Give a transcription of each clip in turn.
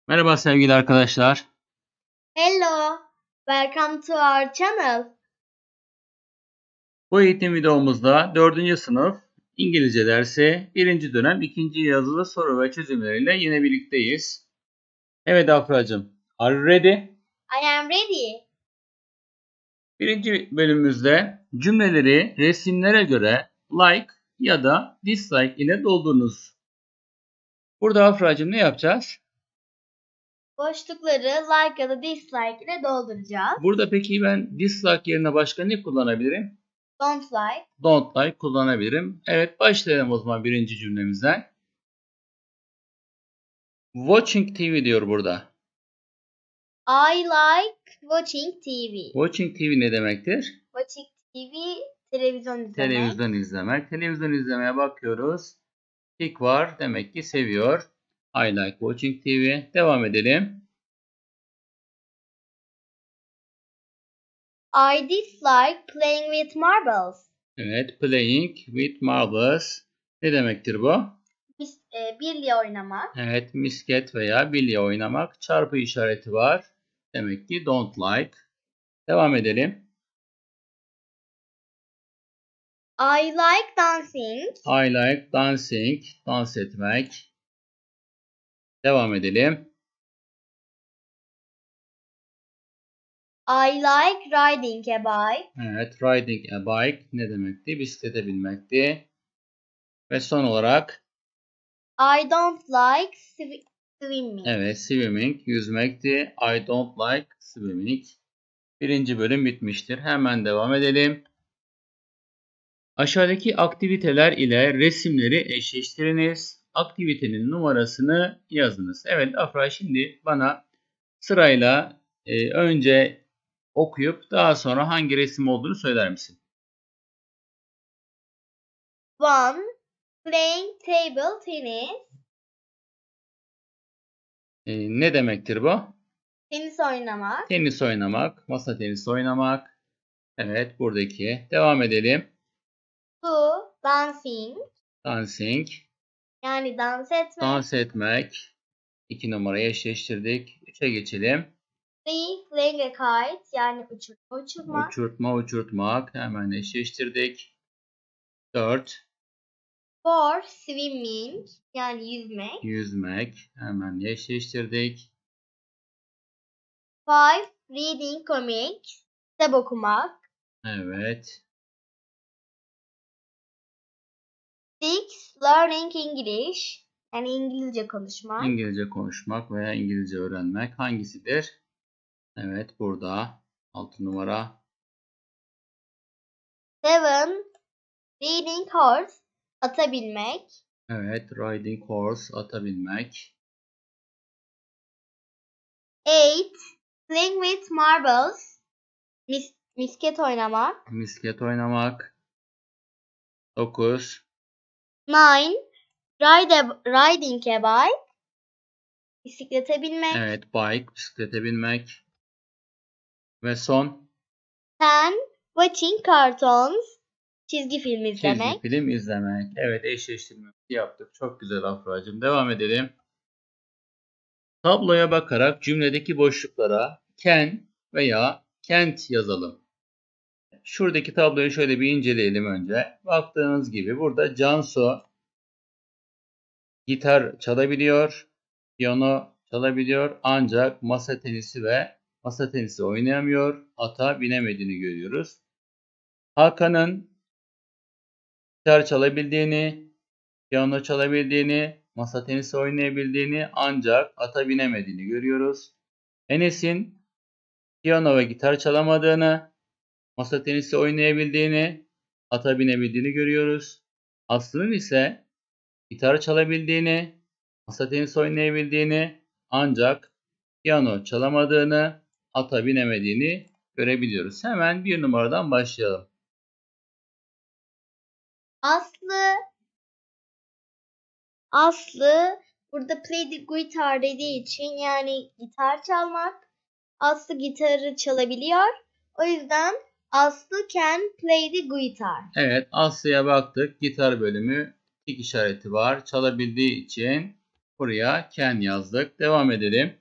Merhaba sevgili arkadaşlar. Hello, welcome to our channel. Bu eğitim videomuzda 4. sınıf İngilizce dersi 1. dönem 2. yazılı soru ve çözümleriyle yine birlikteyiz. Evet Afracığım, are you ready? I am ready. Birinci bölümümüzde cümleleri resimlere göre like ya da dislike ile doldurunuz. Burada Afracığım ne yapacağız? Boşlukları like ya da dislike ile dolduracağız. Burada peki ben dislike yerine başka ne kullanabilirim? Don't like. Don't like kullanabilirim. Evet başlayalım o zaman birinci cümlemizden. Watching TV diyor burada. I like watching TV. Watching TV ne demektir? Watching TV, televizyon izlemek. Televizyon izlemek. Televizyon izlemeye bakıyoruz. Tick var. Demek ki seviyor. I like watching TV. Devam edelim. I dislike playing with marbles. Evet. Playing with marbles. Ne demektir bu? Bilye oynamak. Evet. Misket veya bilye oynamak. Çarpı işareti var. Demek ki don't like. Devam edelim. I like dancing. I like dancing. Dans etmek. Devam edelim. I like riding a bike. Evet, riding a bike ne demekti? Bisiklete binmekti. Ve son olarak I don't like swimming. evet, swimming yüzmekti. I don't like swimming. Birinci bölüm bitmiştir. Hemen devam edelim. Aşağıdaki aktiviteler ile resimleri eşleştiriniz. Aktivitenin numarasını yazınız. Evet Afra şimdi bana sırayla önce okuyup daha sonra hangi resim olduğunu söyler misin? 1. Playing table tennis. Ne demektir bu? Tenis oynamak. Tenis oynamak, masa tenisi oynamak. Evet buradaki. Devam edelim. 2. Dancing. Dancing. Yani dans etmek. Dans etmek. 2 numarayı eşleştirdik. 3'e geçelim. 3. Flying a kite. Yani uçurmak. Uçurtmak. Hemen eşleştirdik. 4. 4. Swimming. Yani yüzmek. Yüzmek. Hemen eşleştirdik. 5. Reading comics. Kitap okumak. Evet. 6. Learning English. Yani İngilizce konuşmak. İngilizce konuşmak veya İngilizce öğrenmek hangisidir? Evet burada. 6 numara. 7. Reading horse. Ata binmek. Evet. Riding horse. Ata binmek. 8. Playing with marbles. Misket oynamak. Misket oynamak. 9. 9. Riding a bike. Bisiklete binmek. Evet, bike, bisiklete binmek. Ve son 10. Watching cartoons. Çizgi film izlemek. çizgi film izlemek. Evet, eşleştirmemizi yaptık. Çok güzel Afracığım. Devam edelim. Tabloya bakarak cümledeki boşluklara can veya can't yazalım. Şuradaki tabloyu şöyle bir inceleyelim önce. Baktığınız gibi burada Cansu gitar çalabiliyor, piyano çalabiliyor ancak masa tenisi oynayamıyor, ata binemediğini görüyoruz. Hakan'ın gitar çalabildiğini, piyano çalabildiğini, masa tenisi oynayabildiğini ancak ata binemediğini görüyoruz. Enes'in piyano ve gitar çalamadığını, masa tenisi oynayabildiğini, ata binebildiğini görüyoruz. Aslı'nın ise gitar çalabildiğini, masa tenisi oynayabildiğini ancak piyano çalamadığını, ata binemediğini görebiliyoruz. Hemen bir numaradan başlayalım. Aslı burada play the guitar dediği için yani gitar çalmak. Aslı gitarı çalabiliyor. O yüzden Aslı can play the guitar. Evet, Aslı'ya baktık. Gitar bölümü tik işareti var. Çalabildiği için Buraya can yazdık. Devam edelim.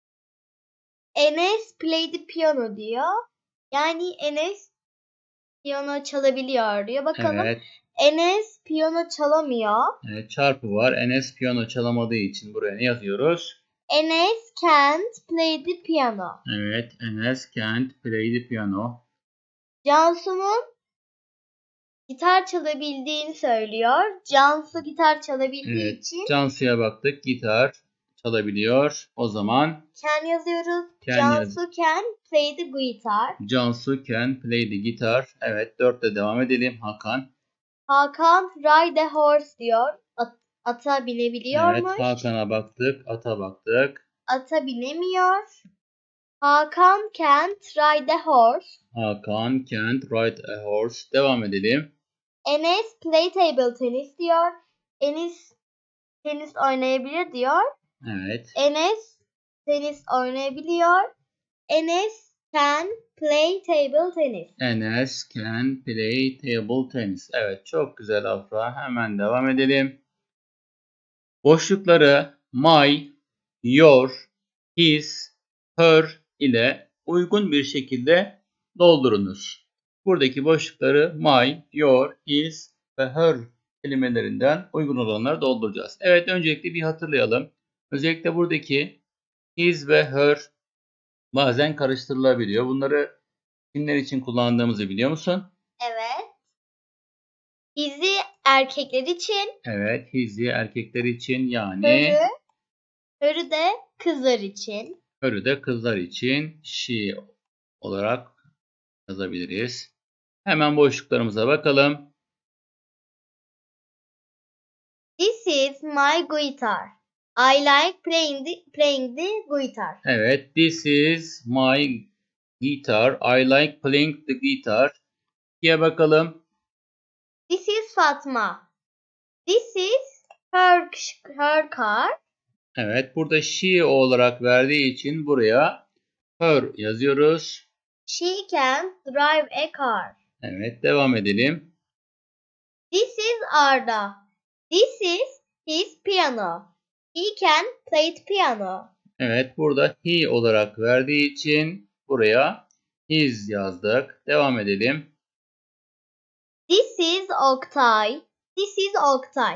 Enes play the piano diyor. Yani Enes piyano çalabiliyor diyor. Bakalım. Evet. Enes piyano çalamıyor. Evet, çarpı var. Enes piyano çalamadığı için buraya ne yazıyoruz? Enes can't play the piano. Evet. Enes can't play the piano. Cansu'nun gitar çalabildiğini söylüyor. Cansu gitar çalabildiği için Cansu'ya baktık. Gitar çalabiliyor. O zaman can yazıyoruz. Cansu can play the guitar. Cansu can play the guitar. Evet. 4'te devam edelim. Hakan. Hakan ride a horse diyor. Ata binebiliyormuş. Evet. Hakan'a baktık. Ata baktık. Ata binemiyor. Hakan can't ride a horse. Hakan can't ride a horse. Devam edelim. Enes play table tennis diyor. Enes tenis oynayabilir diyor. Evet. Enes tenis oynayabiliyor. Enes can play table tennis. Enes can play table tennis. Evet, çok güzel Afra. Hemen devam edelim. Boşlukları my, your, his, her ile uygun bir şekilde doldurunuz. Buradaki boşlukları my, your, his ve her kelimelerinden uygun olanları dolduracağız. Evet, öncelikle bir hatırlayalım. Özellikle buradaki his ve her bazen karıştırılabiliyor. Bunları kimler için kullandığımızı biliyor musun? Evet. His'i erkekler için. Evet, his'i erkekler için yani. Her'ü de kızlar için. Her'ü de kızlar için she olarak yazabiliriz. Hemen boşluklarımıza bakalım. This is my guitar. I like playing the guitar. Evet, this is my guitar. I like playing the guitar. Diye bakalım. This is Fatma. This is her car. Evet, burada she olarak verdiği için buraya her yazıyoruz. She can drive a car. Evet, devam edelim. This is Arda. This is his piano. He can play the piano. Evet, burada he olarak verdiği için buraya his yazdık. Devam edelim. This is Oktay. This is Oktay.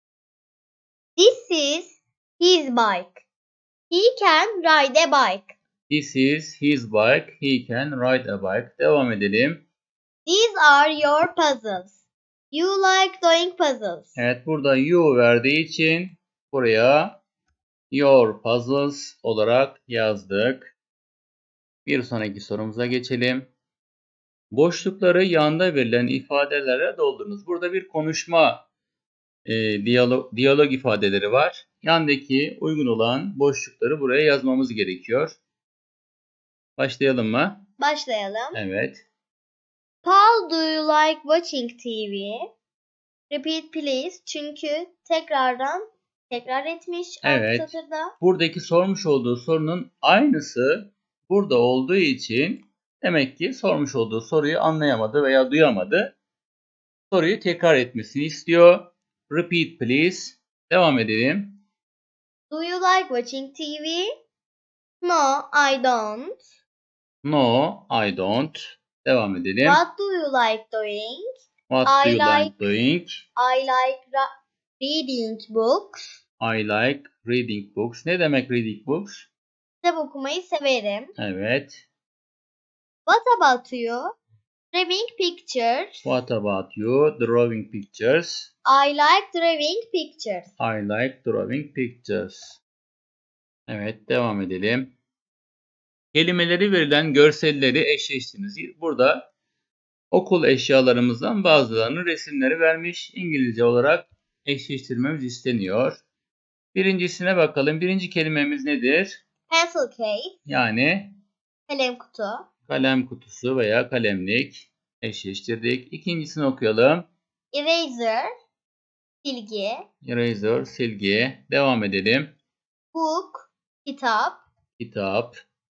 This is his bike. He can ride a bike. This is his bike. He can ride a bike. Devam edelim. These are your puzzles. You like doing puzzles. Evet, burada you verdiği için buraya your puzzles olarak yazdık. Bir sonraki sorumuza geçelim. Boşlukları yanda verilen ifadelerle doldurunuz. Burada bir konuşma diyalog ifadeleri var. Yandaki uygun olan boşlukları buraya yazmamız gerekiyor. Başlayalım mı? Başlayalım. Evet. Paul, do you like watching TV? Repeat please. Çünkü tekrar etmiş Evet. alt satırda. Buradaki sormuş olduğu sorunun aynısı burada olduğu için demek ki sormuş olduğu soruyu anlayamadı veya duyamadı. Soruyu tekrar etmesini istiyor. Repeat please. Devam edelim. Do you like watching TV? No, I don't. No, I don't. Devam edelim. What do you like doing? What do you like doing? I like reading books. I like reading books. Ne demek reading books? Kitap okumayı severim. Evet. What about you? Drawing pictures. What about you? Drawing pictures. I like drawing pictures. I like drawing pictures. Evet, devam edelim. Kelimeleri verilen görselleri eşleştiriniz. Burada okul eşyalarımızdan bazılarının resimleri vermiş. İngilizce olarak eşleştirmemiz isteniyor. Birincisine bakalım. Birinci kelimemiz nedir? Pencil case. Yani kalem kutu. Kalem kutusu veya kalemlik. Eşleştirdik. İkincisini okuyalım. Eraser. Silgi. Eraser, silgi. Devam edelim. Book. Kitap. Kitap.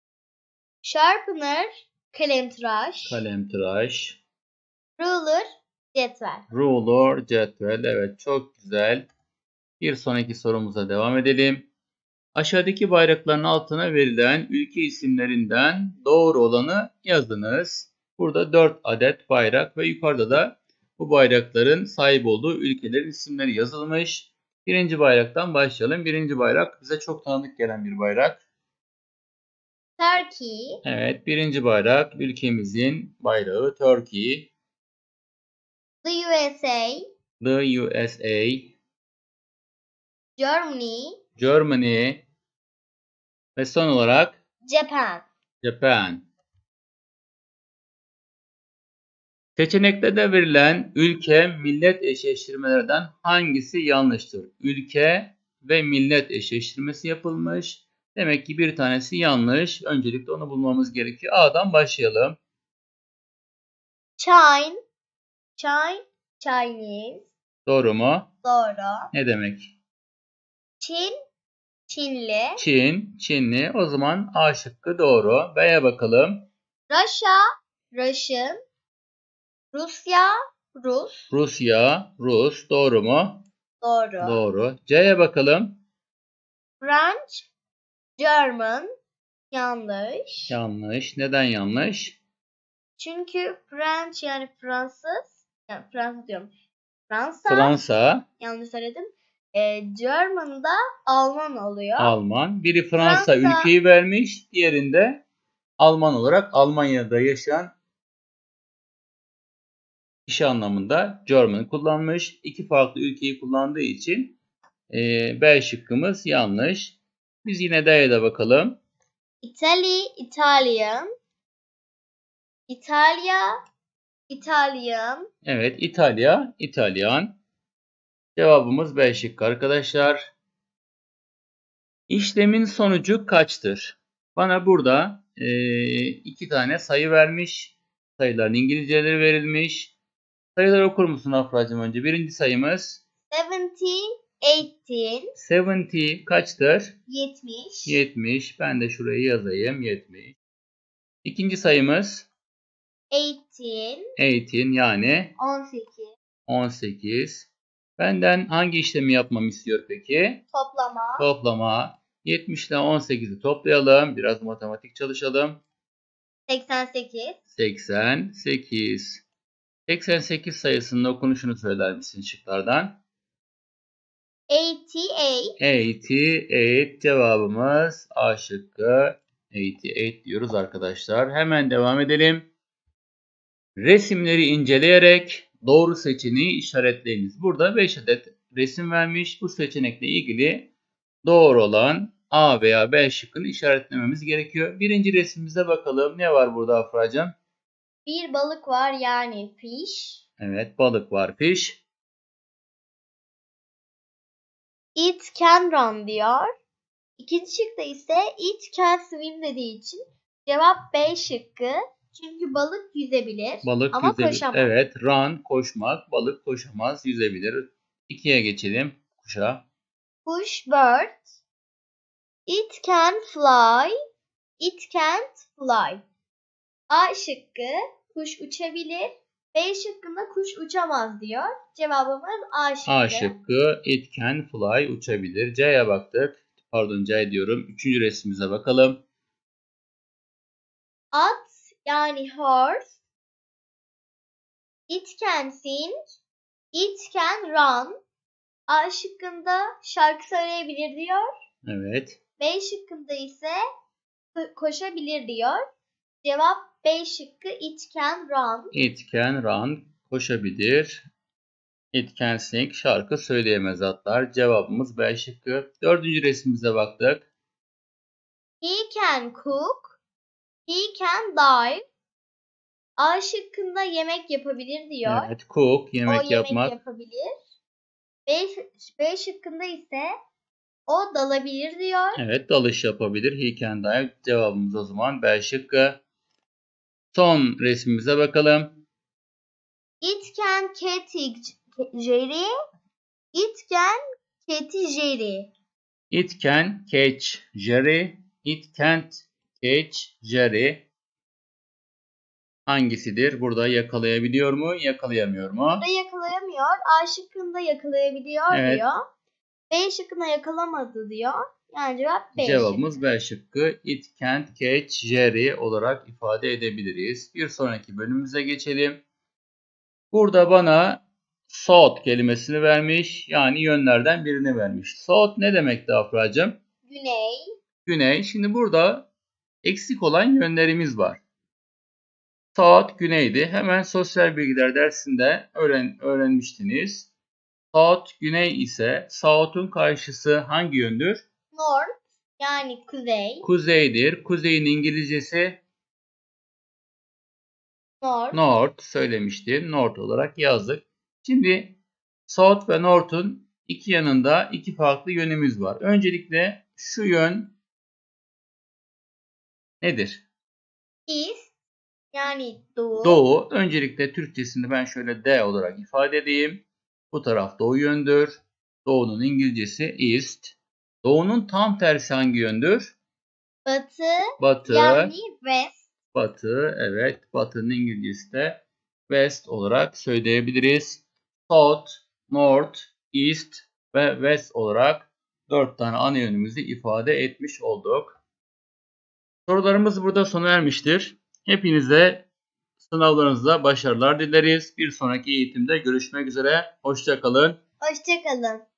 Sharpener. Kalemtıraş. Kalemtıraş. Ruler. Cetvel. Ruler, cetvel. Evet, çok güzel. Bir sonraki sorumuza devam edelim. Aşağıdaki bayrakların altına verilen ülke isimlerinden doğru olanı yazınız. Burada 4 adet bayrak ve yukarıda da bu bayrakların sahip olduğu ülkelerin isimleri yazılmış. Birinci bayraktan başlayalım. Birinci bayrak bize çok tanıdık gelen bir bayrak. Turkey, Evet, birinci bayrak ülkemizin bayrağı Turkey, the USA, the USA, Germany, Germany ve son olarak Japan. Japan. Seçenekte de verilen ülke millet eşleştirmelerden hangisi yanlıştır? Ülke ve millet eşleştirmesi yapılmış. Demek ki bir tanesi yanlış. Öncelikle onu bulmamız gerekiyor. A'dan başlayalım. Chinese. Doğru mu? Doğru. Ne demek? Çinli. Çinli. O zaman A şıkkı doğru. B'ye bakalım. Russian. Rusya, Rus. Doğru mu? Doğru. Doğru. C'ye bakalım. French, German. Yanlış. Yanlış. Neden yanlış? Çünkü French yani Fransız. Yani Fransız diyorum. Fransa. Yanlış söyledim. German da Alman oluyor. Alman. Biri Fransa ülkeyi vermiş. Diğerinde Alman olarak Almanya'da yaşayan kişi anlamında German kullanmış. İki farklı ülkeyi kullandığı için B şıkkımız yanlış. Biz yine D'ye de bakalım. Italian. Evet, İtalyan. Cevabımız B şıkkı arkadaşlar. İşlemin sonucu kaçtır? Bana burada iki tane sayı vermiş. Sayıların İngilizceleri verilmiş. Sayıları okur musun Afra'cığım önce? Birinci sayımız 70 kaçtır? 70. Ben de şurayı yazayım. 70. İkinci sayımız 18 yani 18. Benden hangi işlemi yapmamı istiyor peki? Toplama. 70 ile 18'i toplayalım. Biraz matematik çalışalım. 88. 88 sayısının okunuşunu söyler misin şıklardan? 88 cevabımız A şıkkı. 88 diyoruz arkadaşlar. Hemen devam edelim. Resimleri inceleyerek doğru seçeneği işaretleyiniz. Burada 5 adet resim vermiş. Bu seçenekle ilgili doğru olan A veya B şıkkını işaretlememiz gerekiyor. Birinci resmimize bakalım. Ne var burada Afra'cığım? Bir balık var yani fish. Evet, balık var, fish. It can run diyor. İkinci şıkta ise it can swim dediği için cevap B şıkkı. Çünkü balık yüzebilir ama koşamaz. Evet, run koşmak, balık koşamaz, yüzebilir. 2'ye geçelim. Kuşa. Push bird. It can fly. It can't fly. A şıkkı kuş uçabilir. B şıkkında kuş uçamaz diyor. Cevabımız A şıkkı. A şıkkı it can fly uçabilir. C'ye baktık. Pardon C diyorum. Üçüncü resmimize bakalım. At yani horse. It can sing. It can run. A şıkkında şarkı söyleyebilir diyor. Evet. B şıkkında ise koşabilir diyor. Cevap B şıkkı it can run. It can run koşabilir. It can sing şarkı söyleyemez atlar. Cevabımız B şıkkı. Dördüncü resmimize baktık. He can cook. He can dive. A şıkkında yemek yapabilir diyor. Evet, cook yemek yapmak. Yapabilir. B şıkkında ise o dalabilir diyor. Evet, dalış yapabilir. He can dive. Cevabımız o zaman B şıkkı. Son resmimize bakalım. It can catch Jerry. It can catch Jerry. It can catch Jerry. It can't catch Jerry. Hangisidir? Burada yakalayabiliyor mu? Yakalayamıyor mu? Burada yakalayamıyor. A şıkkında yakalayabiliyor evet. diyor. B şıkkına yakalamadı diyor. Yani cevap B şıkkı. Cevabımız B şıkkı. It can't catch Jerry olarak ifade edebiliriz. Bir sonraki bölümümüze geçelim. Burada bana south kelimesini vermiş. Yani yönlerden birini vermiş. South ne demekti Afracığım? Güney. Güney. Şimdi burada eksik olan yönlerimiz var. South güneydi. Hemen sosyal bilgiler dersinde öğrenmiştiniz. South güney ise South'un karşısı hangi yöndür? North yani kuzey. Kuzeydir. Kuzeyin İngilizcesi North. North söylemiştim. North olarak yazdık. Şimdi South ve North'un iki yanında iki farklı yönümüz var. Öncelikle şu yön nedir? East yani doğu. Doğu. Öncelikle Türkçesini ben şöyle D olarak ifade edeyim. Bu taraf doğu yöndür. Doğunun İngilizcesi East. Doğunun tam tersi hangi yöndür? Batı. Batı. Yani West. Batı. Evet. Batı'nın İngilizcesi de West olarak söyleyebiliriz. South, North, East ve West olarak 4 tane ana yönümüzü ifade etmiş olduk. Sorularımız burada sona ermiştir. Hepinize sınavlarınızda başarılar dileriz. Bir sonraki eğitimde görüşmek üzere. Hoşça kalın. Hoşça kalın.